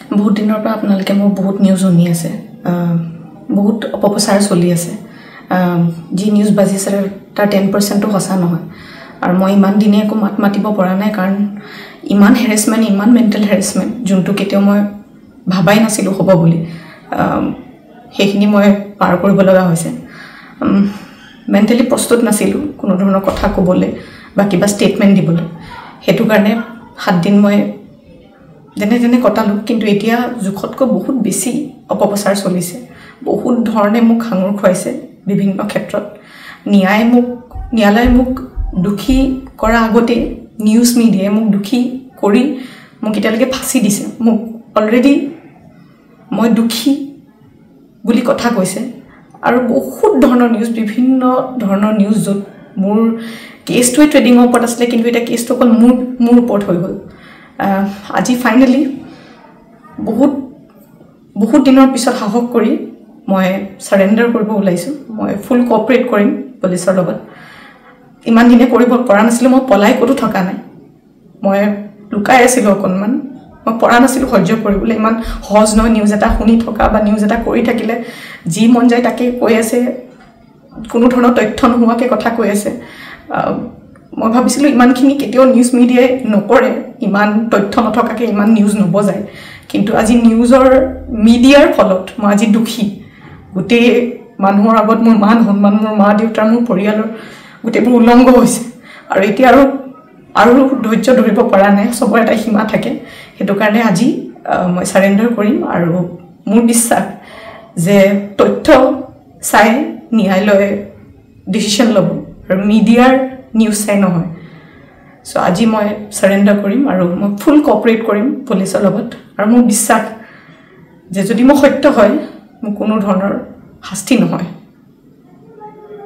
বহুত দিনৰ পৰা আপোনালোকে মোক বহুত নিউজ শুনি আছে বহুত অপপ্ৰচাৰ চলি আছে যি নিউজ বাজিছে তাৰ 10%ও সঁচা নহয় আৰু মই ইমান দিনে একো মাত মাতিব পৰা নাই কাৰণ ইমান হেৰেছমেণ্ট ইমান মেণ্টেল হেৰেছমেণ্ট যোনটো কেতিয়াও মই ভাবাই নাছিলোঁ হ'ব বুলি সেইখিনি মই পাৰ কৰিব লগা হৈছে মেণ্টেলি প্ৰস্তুত নাছিলোঁ কোনো ধৰণৰ কথা ক'বলৈ বা কিবা ষ্টেটমেণ্ট দিবলৈ সেইটো কাৰণে 7 দিন মই যেনে কটালোঁ কিন্তু এতিয়া জোখতকৈ বহুত বেছি অপপ্ৰচাৰ চলিছে বহুত ধৰণে মোক খাঙুৰ খুৱাইছে বিভিন্ন ক্ষেত্ৰত ন্যায়ালয়ে মোক দুখী কৰা আগতে নিউজ মিডিয়াই মোক দুখী কৰি মোক এতিয়ালৈকে ফাঁচি দিছে মোক অলৰেডি মই দুখী বুলি কথা কৈছে আৰু বহুত ধৰণৰ নিউজ বিভিন্ন ধৰণৰ নিউজ য'ত মোৰ কেছটোৱে ট্ৰেডিঙৰ ওপৰত আছিলে কিন্তু এটা কেছটো অকল মোৰ ওপৰত হৈ গ'ল আজি ফাইনেলি বহুত দিনৰ পিছত সাহস কৰি মই সাৰেন্ডাৰ কৰিব ওলাইছোঁ মই ফুল কোঅপাৰেট কৰিম পুলিচৰ লগত ইমান দিনে কৰিব পৰা নাছিলোঁ মই পলাই ক'তো থকা নাই মই লুকাই আছিলোঁ অকণমান মই পৰা নাছিলোঁ সহ্য কৰিবলৈ ইমান সহজ নহয় নিউজ এটা শুনি থকা বা নিউজ এটা কৰি থাকিলে যি মন যায় তাকে কৈ আছে কোনো ধৰণৰ তথ্য নোহোৱাকৈ কথা কৈ আছে মই ভাবিছিলোঁ ইমানখিনি কেতিয়াও নিউজ মিডিয়াই নকৰে ইমান তথ্য নথকাকৈ ইমান নিউজ নবজায় কিন্তু আজি নিউজৰ মিডিয়াৰ ফলত মই আজি দুখী গোটেই মানুহৰ আগত মোৰ মান সন্মান মোৰ মা দেউতাৰ মোৰ পৰিয়ালৰ গোটেইবোৰ উলংঘ হৈছে আৰু এতিয়া আৰু ধৈৰ্য ধৰিব পৰা নাই সবৰ এটা সীমা থাকে সেইটো কাৰণে আজি মই সাৰেন্ডাৰ কৰিম আৰু মোৰ বিশ্বাস যে তথ্য চাই ন্যায়ালয়ে ডিসিশন ল'ব আৰু মিডিয়াৰ নিউজ চাই নহয় সো আজি মই সাৰেন্ডাৰ কৰিম আৰু মই ফুল কোঅপাৰেট কৰিম পুলিচৰ লগত আৰু মোৰ বিশ্বাস যে যদি মই সত্য হয় মোৰ কোনো ধৰণৰ শাস্তি নহয়